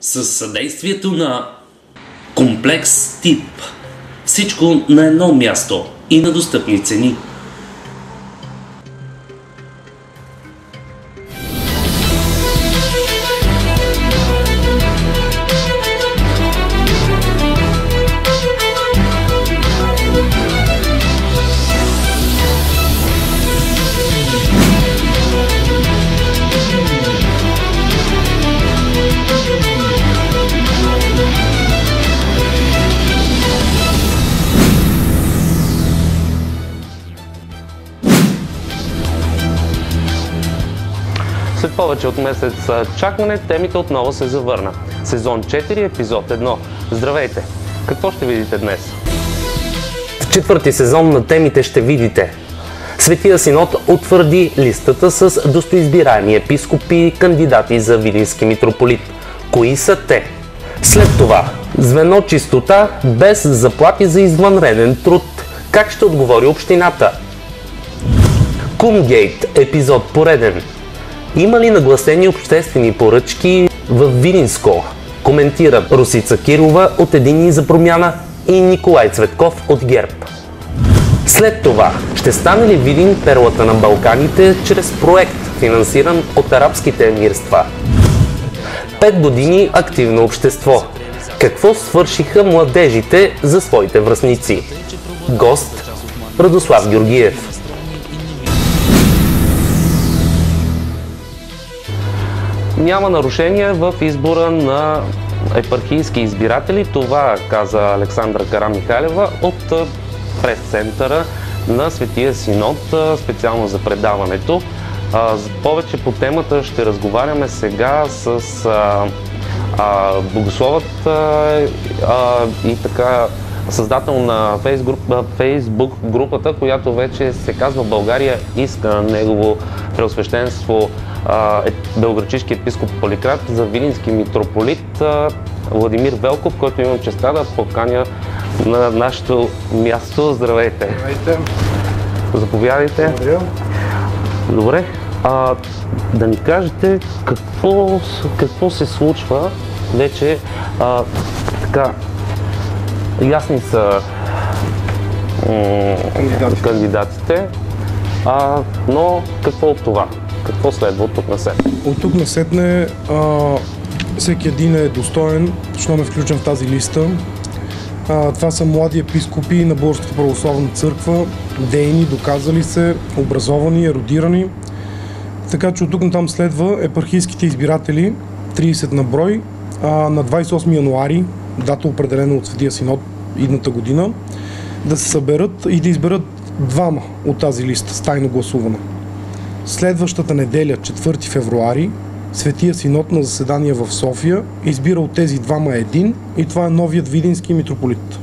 със съдействието на Комплекс Тип. Всичко на едно място и на достъпни цени. След повече от месец чакане, темите отново се завърна. Сезон 4, епизод 1. Здравейте! Какво ще видите днес? В четвърти сезон на темите ще видите: Светия Синод утвърди листата с достоизбираеми епископи, кандидати за Видински митрополит. Кои са те? След това звено чистота без заплати за извънреден труд. Как ще отговори общината? Кумгейт, епизод пореден. Има ли нагласени обществени поръчки в Видинско? Коментират Росица Кирова от Единни за промяна и Николай Цветков от ГЕРБ. След това, ще стане ли Видин перлата на Балканите чрез проект, финансиран от арабските емирства? 5 години активно общество. Какво свършиха младежите за своите връстници? Гост Радослав Георгиев. Няма нарушения в избора на епархийски избиратели. Това каза Александра Карамихалева от прес-центъра на Светия Синод, специално за предаването. Повече по темата ще разговаряме сега с богословът и така създател на Фейсбук групата, която вече се казва България иска негово преосвещенство белоградчишки епископ Поликрат за Видински митрополит Владимир Велков, който имам честа да поканя на нашето място. Здравейте! Здравейте! Заповядайте! Благодаря! Добре, да ни кажете какво се случва вече. Така, ясни са кандидатите, но какво от това? Какво следва от тук насетне? От тук насетне всеки един е достоен, защото ме включен в тази листа. Това са млади епископи на Българската православна църква, дейни, доказали се, образовани, ерудирани. Така че от тук натам следва епархийските избиратели, 30 на брой, на 28 януари, дата определена от Светия Синод идната година, да се съберат и да изберат двама от тази листа с тайно гласуване. Следващата неделя, 4 февруари, Светия Синод на заседание в София избира от тези двама един и това е новият Видински митрополит.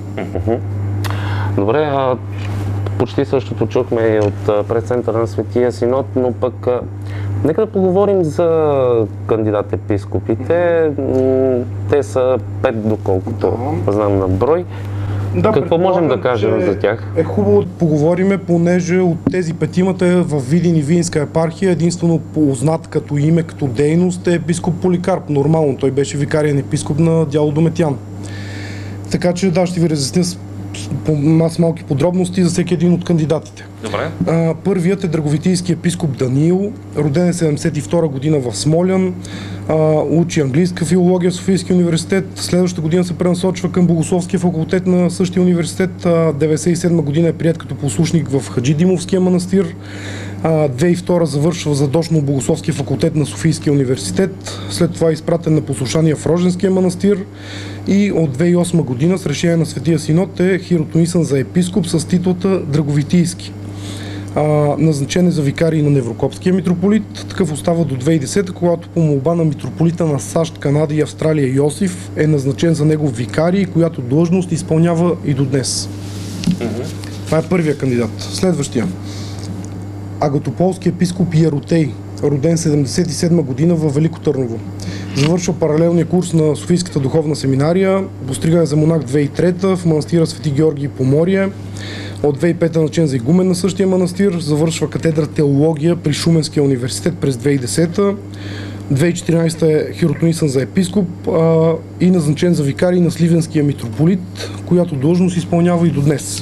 Добре, почти същото чухме и от прес-центъра на Светия Синод, но пък нека да поговорим за кандидат-епископите. Те са 5, доколкото знам на брой. Да, какво можем да кажем за тях? Е хубаво да поговориме, понеже от тези петимата в Видин и Видинска епархия единствено познат като име, като дейност е епископ Поликарп. Нормално, той беше викариен епископ на дядо Дометян. Така че да, ще ви разясня с малки подробности за всеки един от кандидатите. Добре. Първият е драговитийски епископ Даниил, роден е 72 година в Смолян, учи английска филология в Софийския университет, следващата година се пренасочва към Богословския факултет на същия университет, 1997 година е приет като послушник в Хаджидимовския манастир, 2002 завършва задочно Богословския факултет на Софийския университет, след това е изпратен на послушание в Роженския манастир и от 2008 година с решение на Светия Синод е хиротонисан за епископ с титлата Драговитийски. Назначен е за викарий на Неврокопския митрополит. Такъв остава до 2010, когато по молба на митрополита на САЩ, Канада и Австралия Йосиф е назначен за негов викарий, която длъжност изпълнява и до днес. Това е първия кандидат. Следващия. Агатополски епископ Яротей, роден 77 година във Велико Търново. Завършва паралелния курс на Софийската духовна семинария, пострига е за монах 2003 в манастира Свети Георги Поморие. От 2005 начен за игумен на същия манастир, завършва катедра теология при Шуменския университет през 2010. 2014 е хиротонисан за епископ и назначен за викарий на Сливенския митрополит, която длъжност изпълнява и до днес.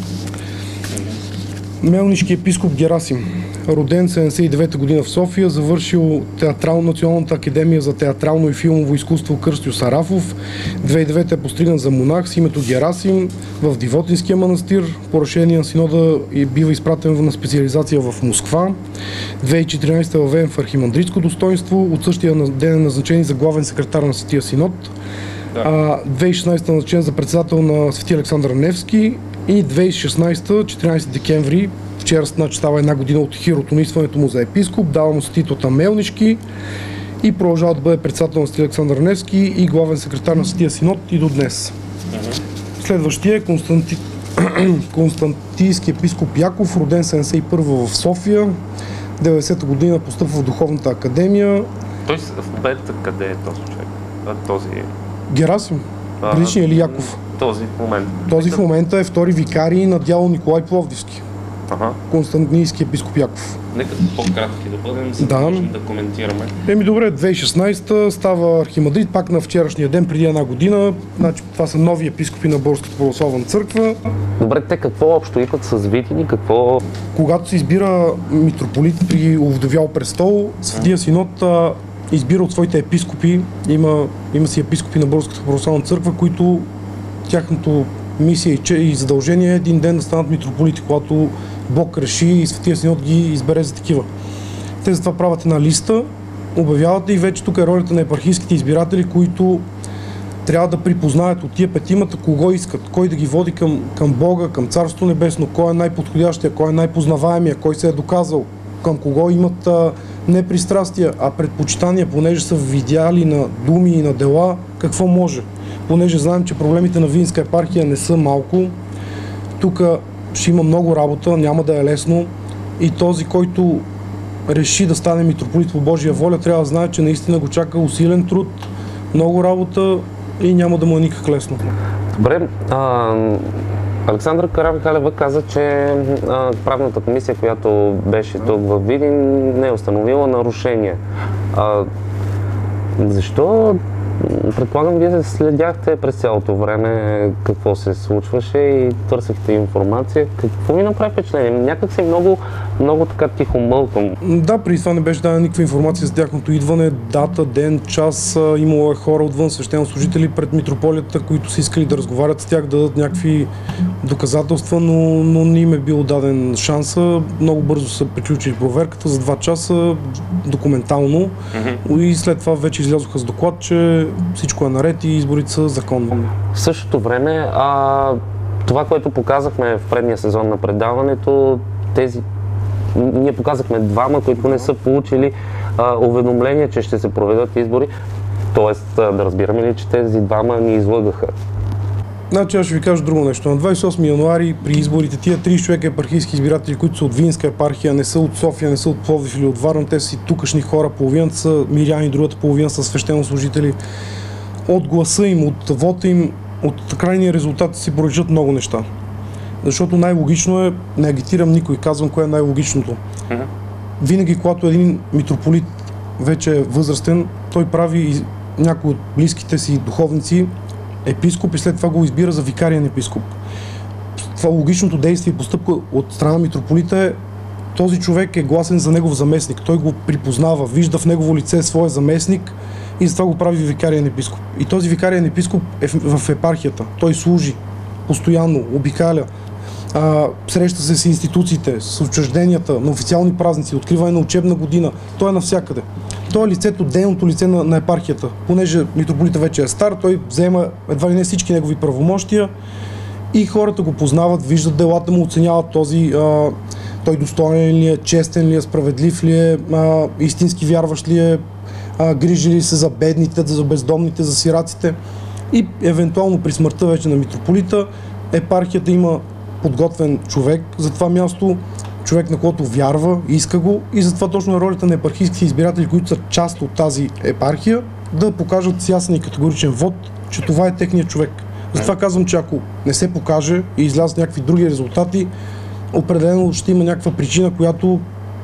Мелнишки епископ Герасим, роден 79-та година в София, завършил Националната академия за театрално и филмово изкуство Кръстю Сарафов. 2009 е постриган за монах с името Герасим в Дивотинския манастир. По решение на синода бива изпратен на специализация в Москва. 2014 е въведен в архимандритско достоинство. От същия ден е назначен за главен секретар на Светия синод. 2016 е назначен за председател на Свети Александър Невски и 2016, 14 декември, вчера става една година от хиротонисването му за епископ, дава му се титлата Мелнишки и продължава да бъде председател на Свети Александър Невски и главен секретар на Светия синод и до днес. Следващия е Константийски епископ Яков, роден 71 в София, 90-та година постъпва в Духовната академия. Той в момента къде е този човек? Този... Герасим? Предишния или Яков? Този в момента. Този в момента е втори викарий на дяло Николай Пловдивски. Константинийски епископ Яков. Нека по-кратки да бъдем, за да можем да коментираме. Добре, 2016 става архимандрит, пак на вчерашния ден, преди една година. Значи, това са нови епископи на Българската православна църква. Добре, те какво общо имат с Витини? Какво... Когато се избира митрополит при овдовял престол, Светия синод избира от своите епископи. Има си епископи на Българската православна църква, които тяхното мисия и задължение е един ден да станат митрополити, когато Бог реши и Светия синод ги избере за такива. Те затова правят една листа, обявяват и вече тук е ролята на епархийските избиратели, които трябва да припознаят от тия петимата кого искат, кой да ги води към Бога, към Царството небесно, кой е най-подходящия, кой е най-познаваемия, кой се е доказал, към кого имат не пристрастия, а предпочитания, понеже са видяли на думи и на дела какво може. Понеже знаем, че проблемите на Видинска епархия не са малко. Тук ще има много работа, няма да е лесно и този, който реши да стане митрополит по Божия воля, трябва да знае, че наистина го чака усилен труд, много работа и няма да му е никак лесно. Добре, Александра Карамихалева каза, че правната комисия, която беше тук във Видин, не е установила нарушение. Защо? Предполагам, вие следяхте през цялото време какво се случваше и търсихте информация. Какво ви направи впечатление? Някак се много така тихо мълкам. Да, преди това не беше дадена никаква информация за тяхното идване, дата, ден, час. Имало е хора отвън, свещенослужители пред митрополията, които са искали да разговарят с тях, да дадат някакви доказателства, но не им е бил даден шанса. Много бързо са приключили проверката за 2 часа, документално. И след това вече излязоха с доклад, че всичко е наред и изборите са законни. В същото време, това, което показахме в предния сезон на предаването, ние показахме двама, които не са получили уведомление, че ще се проведат избори. Тоест, да разбираме ли, че тези двама ни излъгаха? Значи аз ще ви кажа друго нещо. На 28 януари при изборите тия 30 човека епархийски избиратели, които са от Видинска епархия, не са от София, не са от Пловдив или от Варна, те са си тукашни хора, половината са миряни, другата половина са свещенослужители. От гласа им, от вота им, от крайния резултат си проличат много неща. Защото най-логично е, не агитирам никой, казвам кое е най-логичното. Винаги, когато един митрополит вече е възрастен, той прави някой от близките си духовници епископ и след това го избира за викариен епископ. Това логичното действие и постъпка от страна митрополита е, този човек е гласен за негов заместник. Той го припознава, вижда в негово лице своя заместник и затова го прави викариен епископ. И този викариен епископ е в епархията. Той служи постоянно, обикаля, среща се с институциите, с учрежденията, на официални празници, откриване на учебна година. Той е навсякъде. Той е лицето, дейното лице на епархията. Понеже митрополита вече е стар, той взема едва ли не всички негови правомощия и хората го познават, виждат делата му, оценяват той достоен ли е, честен ли е, справедлив ли е, истински вярващ ли е, грижи ли се за бедните, за бездомните, за сираците. И евентуално при смъртта вече на митрополита епархията има подготвен човек за това място, човек на когото вярва, иска го и затова точно е ролята на епархийските избиратели, които са част от тази епархия, да покажат с ясен и категоричен вод, че това е техният човек. Затова казвам, че ако не се покаже и излязат някакви други резултати, определено ще има някаква причина, която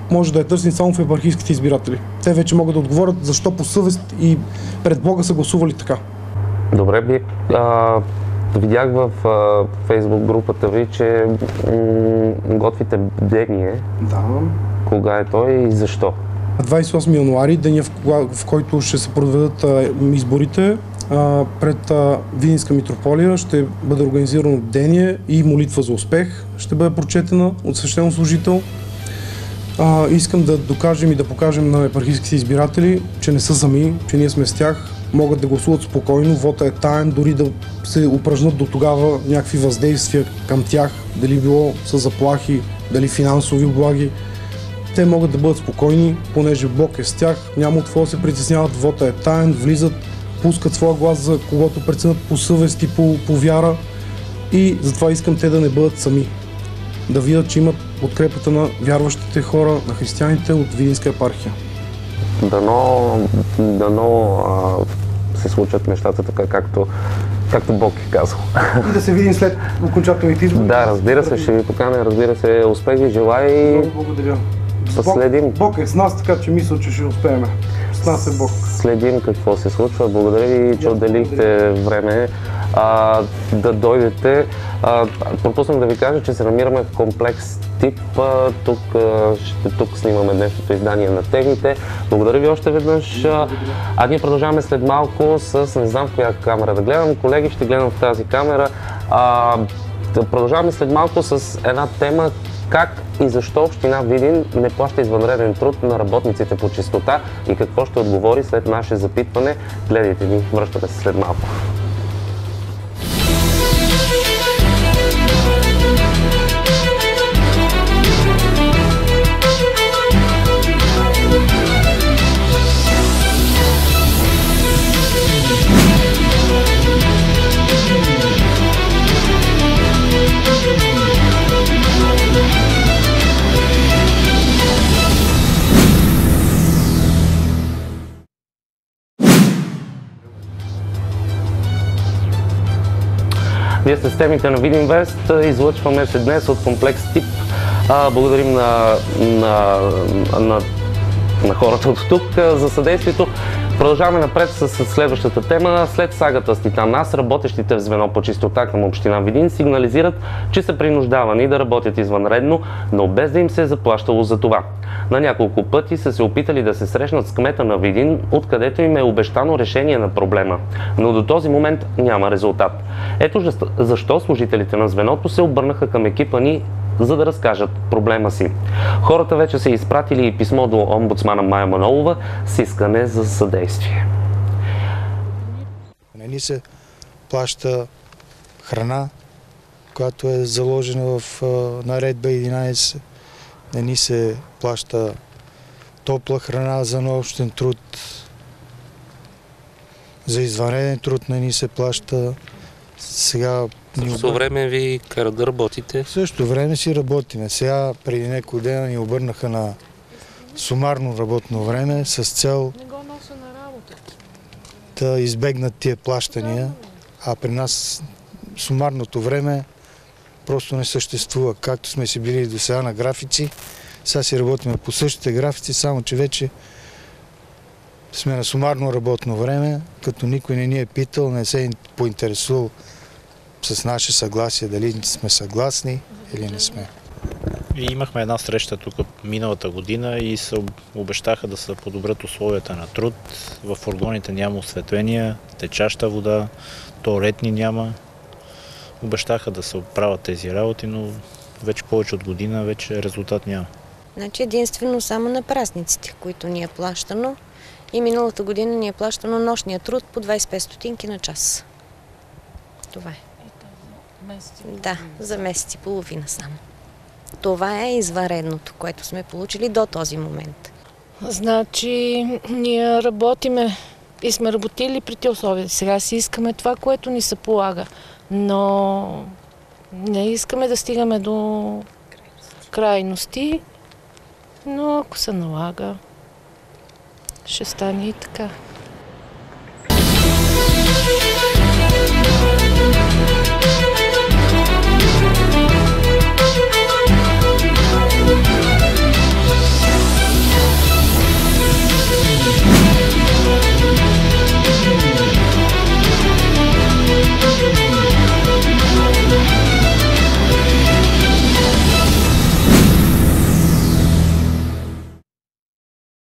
може да е търсен само в епархийските избиратели. Те вече могат да отговорят защо по съвест и пред Бога са гласували така. Добре, видях в Фейсбук групата ви, че готвите бдение. Да. Кога е той и защо? 28 януари, деня в който ще се проведат изборите, пред Видинска митрополия ще бъде организирано бдение и молитва за успех. Ще бъде прочетена от свещенослужител. Искам да докажем и да покажем на епархийските избиратели, че не са сами, че ние сме с тях, могат да гласуват спокойно, вота е таен, дори да се упражнат до тогава някакви въздействия към тях, дали било с заплахи, дали финансови облаги. Те могат да бъдат спокойни, понеже Бог е с тях, няма от какво да се притесняват, вота е таен, влизат, пускат своя глас за когото преценят по съвест и по вяра, и затова искам те да не бъдат сами. Да видят, че имат подкрепата на вярващите хора, на християните от Видинска епархия. Дано се случат нещата така, както Бог е казал. И да се видим след окончателните избори. Да, разбира се, ще ви поканя, разбира се, успех ви желая и много благодаря. следим. Бог е с нас, така че мисля, че ще успеем. С нас е Бог. Следим какво се случва. Благодаря ви, че отделихте време да дойдете. Пропуснах да ви кажа, че се намираме в комплекс ТИП. Тук снимаме днешното издание на темите. Благодаря ви още веднъж. Ние продължаваме след малко с, не знам в коя камера да гледам, колеги, ще гледам в тази камера. Продължаваме след малко с една тема: как и защо община Видин не плаща извънреден труд на работниците по чистота и какво ще отговори след наше запитване. Гледайте ни, връщаме се след малко. Вие сте с темите на Видинвест. Излъчваме се днес от комплекс ТИП. Благодарим на хората от тук за съдействието. Продължаваме напред с следващата тема. След сагата с Титан Ас, работещите в звено по чистота към община Видин сигнализират, че са принуждавани да работят извънредно, но без да им се е заплащало за това. На няколко пъти са се опитали да се срещнат с кмета на Видин, откъдето им е обещано решение на проблема, но до този момент няма резултат. Ето защо служителите на звеното се обърнаха към екипа ни, за да разкажат проблема си. Хората вече са изпратили и писмо до омбудсмана Мая Манолова с искане за съдействие. Не ни се плаща храна, която е заложена в наредба 11. Не ни се плаща топла храна за нощен труд. За извънреден труд не ни се плаща. Сега в същото време ви карат да работите? В същото време си работиме. Сега преди няколко дена ни обърнаха на сумарно работно време с цел да избегнат тия плащания, а при нас сумарното време просто не съществува. Както сме си били до сега на графици, сега си работиме по същите графици, само че вече сме на сумарно работно време, като никой не ни е питал, не се е поинтересувал с наше съгласие, дали сме съгласни или не сме. И имахме една среща тук миналата година и се обещаха да се подобрят условията на труд. В фургоните няма осветление, течаща вода, тоалетни няма. Обещаха да се оправят тези работи, но вече повече от година вече резултат няма. Значи единствено само на празниците, които ни е плащано. И миналата година ни е плащано нощния труд по 25 стотинки на час. Това е. Да, за месец и половина само. Това е извънредното, което сме получили до този момент. Значи, ние работиме и сме работили при тези условия. Сега си искаме това, което ни се полага. Но не искаме да стигаме до крайности, но ако се налага, ще стане и така.